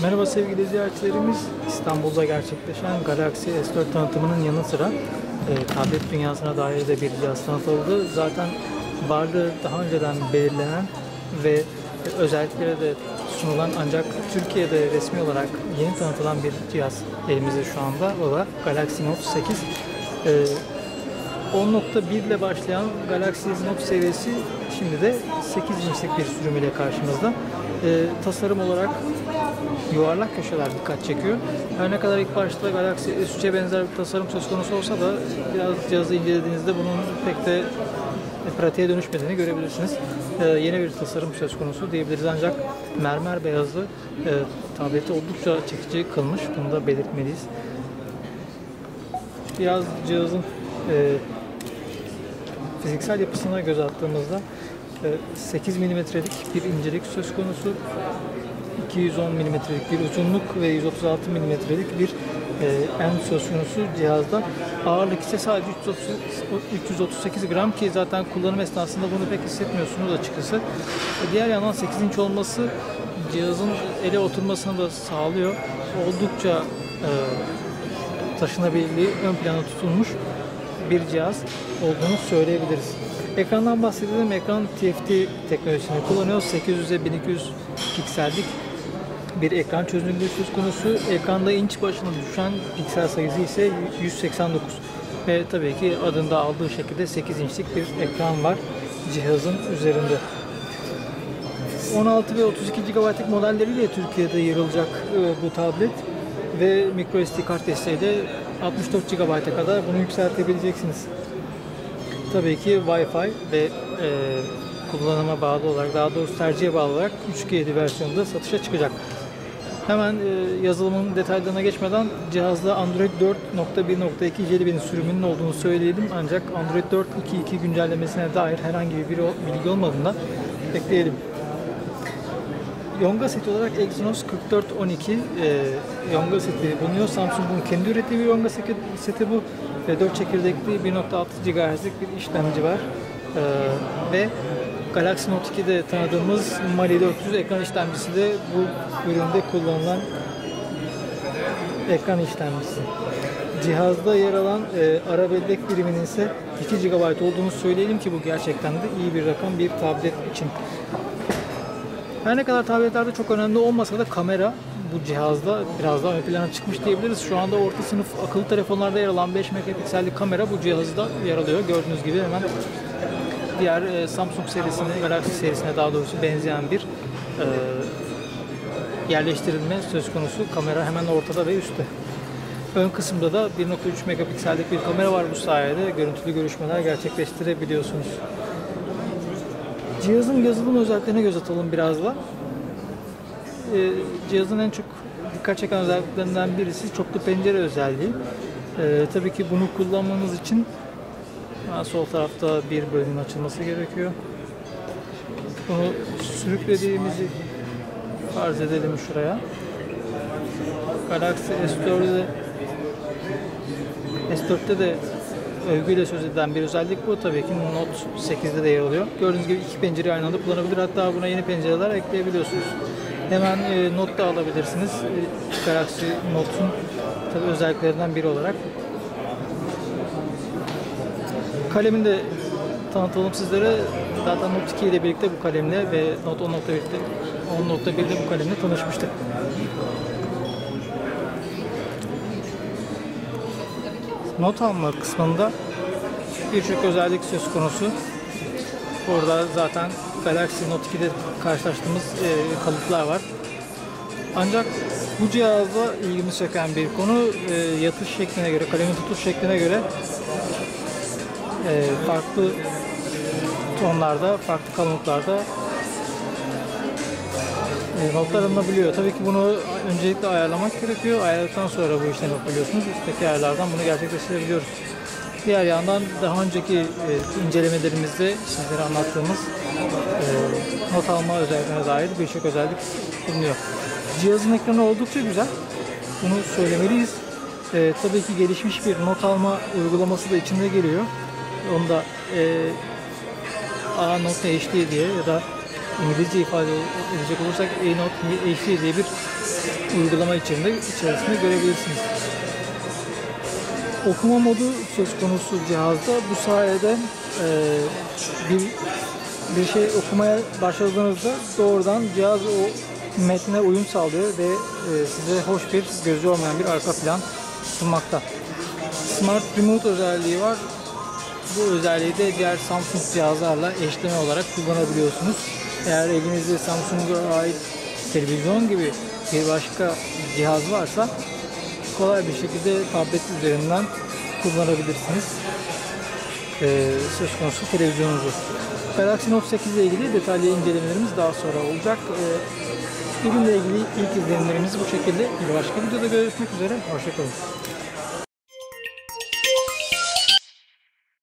Merhaba sevgili ziyaretçilerimiz. İstanbul'da gerçekleşen Galaxy S4 tanıtımının yanı sıra tablet dünyasına dair de bir cihaz tanıtıldı. Zaten varlığı daha önceden belirlenen ve özellikleri de sunulan ancak Türkiye'de resmi olarak yeni tanıtılan bir cihaz elimizde şu anda. O da Galaxy Note 8. 10.1 ile başlayan Galaxy Note serisi şimdi de 8 inçlik bir sürüm ile karşımızda. Tasarım olarak yuvarlak köşeler dikkat çekiyor. Her ne kadar ilk başta Galaxy S3'e benzer bir tasarım söz konusu olsa da biraz cihazı incelediğinizde bunun pek de pratiğe dönüşmediğini görebilirsiniz. Yeni bir tasarım söz konusu diyebiliriz ancak mermer beyazlı tableti oldukça çekici kılmış. Bunu da belirtmeliyiz. Biraz cihazın fiziksel yapısına göz attığımızda 8 mm'lik bir incelik söz konusu, 210 mm'lik bir uzunluk ve 136 mm'lik bir en söz konusu cihazda. Ağırlık ise sadece 338 gram ki zaten kullanım esnasında bunu pek hissetmiyorsunuz açıkçası. Diğer yandan 8 inç olması cihazın ele oturmasını da sağlıyor. Oldukça taşınabilirliği ön plana tutulmuş bir cihaz olduğunu söyleyebiliriz. Ekrandan bahsedelim. Ekran TFT teknolojisini kullanıyor. 800'e 1200 piksellik bir ekran çözünürlüğü söz konusu. Ekranda inç başına düşen piksel sayısı ise 189. Ve tabii ki adında aldığı şekilde 8 inçlik bir ekran var cihazın üzerinde. 16 ve 32 GB'lık modelleriyle Türkiye'de yer alacak bu tablet ve microSD kart desteğiyle 64 GB'a kadar bunu yükseltebileceksiniz. Tabii ki Wi-Fi ve kullanıma bağlı olarak, daha doğrusu tercihe bağlı olarak 3G versiyonunda satışa çıkacak. Hemen yazılımın detaylarına geçmeden cihazda Android 4.1.2 Jelly Bean sürümünün olduğunu söyleyelim. Ancak Android 4.2.2 güncellemesine dair herhangi bir bilgi olmadığını ekleyelim. Yonga seti olarak Exynos 4412 Yonga seti bulunuyor. Samsung'un kendi ürettiği bir Yonga seti bu. 4 çekirdekli 1.6 GHz'lik bir işlemci var. Ve Galaxy Note 2'de tanıdığımız Mali 400 ekran işlemcisi de bu üründe kullanılan ekran işlemcisi. Cihazda yer alan ara bellek biriminin ise 2 GB olduğunu söyleyelim ki bu gerçekten de iyi bir rakam bir tablet için. Her ne kadar tabletlerde çok önemli olmasa da kamera bu cihazda biraz daha ön plana çıkmış diyebiliriz. Şu anda orta sınıf akıllı telefonlarda yer alan 5 megapiksellik kamera bu cihazda yer alıyor. Gördüğünüz gibi hemen diğer Samsung serisine, Galaxy serisine daha doğrusu benzeyen bir yerleştirilme söz konusu. Kamera hemen ortada ve üstte. Ön kısımda da 1.3 megapiksellik bir kamera var. Bu sayede görüntülü görüşmeler gerçekleştirebiliyorsunuz. Cihazın yazılım özelliklerine göz atalım biraz da. Cihazın en çok dikkat çeken özelliklerinden birisi çoklu pencere özelliği. Tabii ki bunu kullanmanız için sol tarafta bir bölümün açılması gerekiyor. Bunu sürüklediğimizi farz edelim şuraya. Galaxy S4'te de övgüyle söz edilen bir özellik bu. Tabii ki Note 8'de de yer alıyor. Gördüğünüz gibi iki pencereyi aynı anda kullanabilir. Hatta buna yeni pencereler ekleyebiliyorsunuz. Hemen not da alabilirsiniz. Galaxy Note'un tabii özelliklerinden biri olarak. Kalemini de tanıtalım sizlere. Zaten Note 2 ile birlikte bu kalemle ve Note 10.1'de bu kalemle tanışmıştık. Not alma kısmında birçok özellik söz konusu. Burada zaten Galaxy Note 2'de karşılaştığımız kalıplar var. Ancak bu cihazda ilgimi çeken bir konu yatış şekline göre, kalemin tutuş şekline göre farklı tonlarda, farklı kalınlıklarda notlar alınabiliyor. Tabii ki bunu öncelikle ayarlamak gerekiyor. Ayarladıktan sonra bu işlemi yapabiliyorsunuz. Üstteki ayarlardan bunu gerçekleştirebiliyoruz. Diğer yandan daha önceki incelemelerimizde sizlere anlattığımız not alma özelliklerine dair birçok özellik bulunuyor. Cihazın ekranı oldukça güzel. Bunu söylemeliyiz. Tabii ki gelişmiş bir not alma uygulaması da içinde geliyor. Onu da A.HD diye ya da İngilizce ifade edecek olursak A.HD diye bir uygulama içerisinde görebilirsiniz. Okuma modu söz konusu cihazda. Bu sayede bir şey okumaya başladığınızda doğrudan cihaz o metne uyum sağlıyor ve size hoş bir, gözü olmayan bir arka plan sunmakta. Smart Remote özelliği var. Bu özelliği de diğer Samsung cihazlarla eşleme olarak kullanabiliyorsunuz. Eğer elinizde Samsung'a ait televizyon gibi bir başka cihaz varsa kolay bir şekilde tablet üzerinden kullanabilirsiniz söz konusu televizyonunuzu. Galaxy Note 8 ile ilgili detaylı incelemelerimiz daha sonra olacak. Ürünle ilgili ilk izlenimlerimiz bu şekilde. Bir başka videoda görüşmek üzere. Hoşçakalın.